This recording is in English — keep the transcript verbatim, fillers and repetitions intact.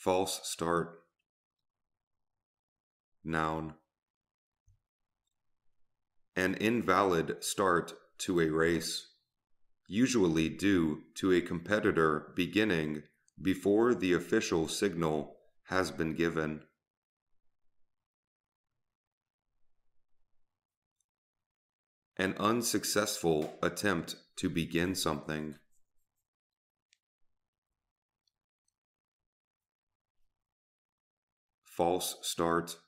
false start, noun. An invalid start to a race, usually due to a competitor beginning before the official signal has been given. An unsuccessful attempt to begin something. False start,